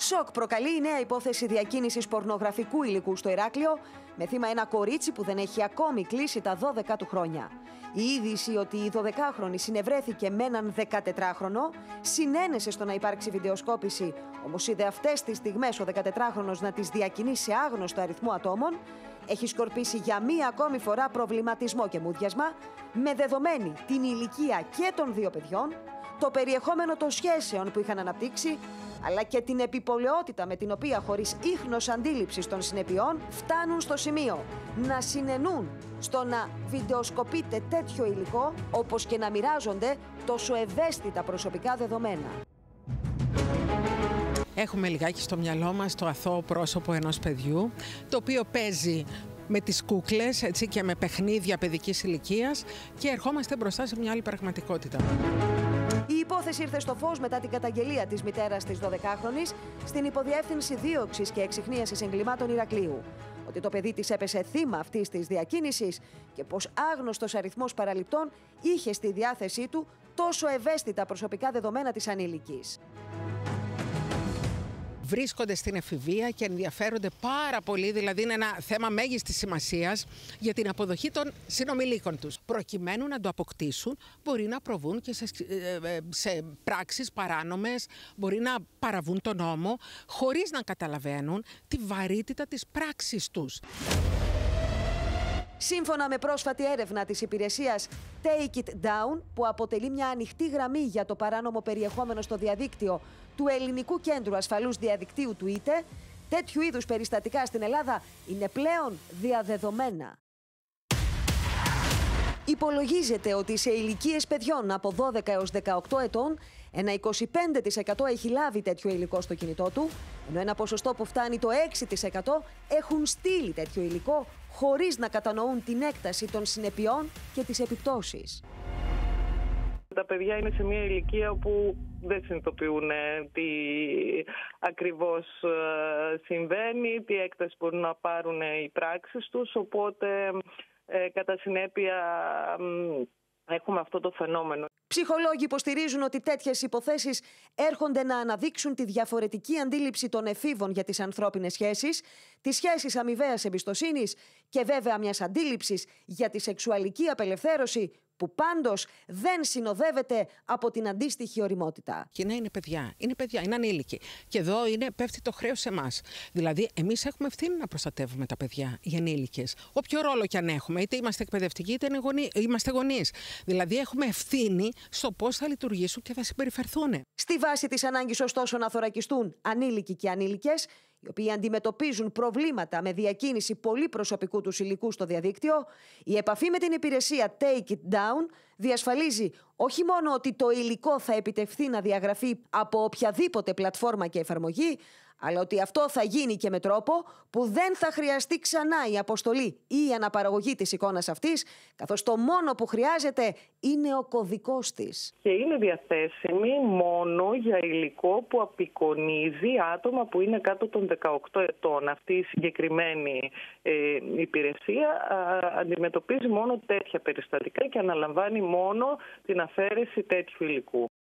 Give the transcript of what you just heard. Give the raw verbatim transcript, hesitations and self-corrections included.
Σοκ προκαλεί η νέα υπόθεση διακίνησης πορνογραφικού υλικού στο Ηράκλειο, με θύμα ένα κορίτσι που δεν έχει ακόμη κλείσει τα δώδεκα του χρόνια. Η είδηση ότι η δωδεκάχρονη συνευρέθηκε με έναν δεκατετράχρονο συνένεσε στο να υπάρξει βιντεοσκόπηση, όμως είδε αυτές τις στιγμές ο δεκατετράχρονος να τις διακινεί σε άγνωστο αριθμό ατόμων, έχει σκορπίσει για μία ακόμη φορά προβληματισμό και μούδιασμα, με δεδομένη την ηλικία και των δύο παιδιών, το περιεχόμενο των σχέσεων που είχαν αναπτύξει, αλλά και την επιπολαιότητα με την οποία, χωρίς ίχνος αντίληψης των συνεπειών, φτάνουν στο σημείο να συνενούν στο να βιντεοσκοπείται τέτοιο υλικό, όπως και να μοιράζονται τόσο ευαίσθητα προσωπικά δεδομένα. Έχουμε λιγάκι στο μυαλό μας το αθώο πρόσωπο ενός παιδιού, το οποίο παίζει με τις κούκλες, έτσι, και με παιχνίδια παιδικής ηλικίας, και ερχόμαστε μπροστά σε μια άλλη πραγματικότητα. Η υπόθεση ήρθε στο φως μετά την καταγγελία της μητέρας της δωδεκάχρονης στην Υποδιεύθυνση Δίωξης και Εξιχνίασης Εγκλημάτων Ηρακλείου, ότι το παιδί της έπεσε θύμα αυτής της διακίνησης και πως άγνωστος αριθμός παραληπτών είχε στη διάθεσή του τόσο ευαίσθητα προσωπικά δεδομένα της ανήλικης. Βρίσκονται στην εφηβεία και ενδιαφέρονται πάρα πολύ, δηλαδή είναι ένα θέμα μέγιστης σημασίας για την αποδοχή των συνομιλίκων τους. Προκειμένου να το αποκτήσουν, μπορεί να προβούν και σε, σε πράξεις παράνομες, μπορεί να παραβούν τον νόμο, χωρίς να καταλαβαίνουν τη βαρύτητα της πράξης τους. Σύμφωνα με πρόσφατη έρευνα της υπηρεσίας Take It Down, που αποτελεί μια ανοιχτή γραμμή για το παράνομο περιεχόμενο στο διαδίκτυο του Ελληνικού Κέντρου Ασφαλούς Διαδικτύου του ΙΤΕ, τέτοιου είδους περιστατικά στην Ελλάδα είναι πλέον διαδεδομένα. Υπολογίζεται ότι σε ηλικίες παιδιών από δώδεκα έως δεκαοκτώ ετών, ένα είκοσι πέντε τοις εκατό έχει λάβει τέτοιο υλικό στο κινητό του, ενώ ένα ποσοστό που φτάνει το έξι τοις εκατό έχουν στείλει τέτοιο υλικό χωρίς να κατανοούν την έκταση των συνεπειών και τις επιπτώσεις. Τα παιδιά είναι σε μια ηλικία όπου δεν συνειδητοποιούν τι ακριβώς συμβαίνει, τι έκταση μπορούν να πάρουν οι πράξεις τους, οπότε ε, κατά συνέπεια έχουμε αυτό το φαινόμενο. Ψυχολόγοι υποστηρίζουν ότι τέτοιες υποθέσεις έρχονται να αναδείξουν τη διαφορετική αντίληψη των εφήβων για τις ανθρώπινες σχέσεις, τις σχέσεις αμοιβαίας εμπιστοσύνης και βέβαια μιας αντίληψης για τη σεξουαλική απελευθέρωση, που πάντως δεν συνοδεύεται από την αντίστοιχη ωριμότητα. Και να είναι παιδιά, είναι παιδιά, είναι ανήλικοι. Και εδώ είναι, πέφτει το χρέος σε εμάς. Δηλαδή, εμείς έχουμε ευθύνη να προστατεύουμε τα παιδιά, οι ανήλικες. Όποιο ρόλο κι αν έχουμε, είτε είμαστε εκπαιδευτικοί, είτε γονεί, είμαστε γονείς. Δηλαδή, έχουμε ευθύνη στο πώς θα λειτουργήσουν και θα συμπεριφερθούν. Στη βάση της ανάγκης, ωστόσο, να θωρακιστούν ανήλικοι και ανήλικες, οι οποίοι αντιμετωπίζουν προβλήματα με διακίνηση πολύ προσωπικού τους υλικού στο διαδίκτυο, η επαφή με την υπηρεσία Take It Down διασφαλίζει όχι μόνο ότι το υλικό θα επιτευχθεί να διαγραφεί από οποιαδήποτε πλατφόρμα και εφαρμογή, αλλά ότι αυτό θα γίνει και με τρόπο που δεν θα χρειαστεί ξανά η αποστολή ή η αναπαραγωγή της εικόνας αυτής, καθώς το μόνο που χρειάζεται είναι ο κωδικός της. Και είναι διαθέσιμη μόνο για υλικό που απεικονίζει άτομα που είναι κάτω των δεκαοκτώ ετών. Αυτή η συγκεκριμένη ε, υπηρεσία α, αντιμετωπίζει μόνο τέτοια περιστατικά και αναλαμβάνει μόνο την αφαίρεση τέτοιου υλικού.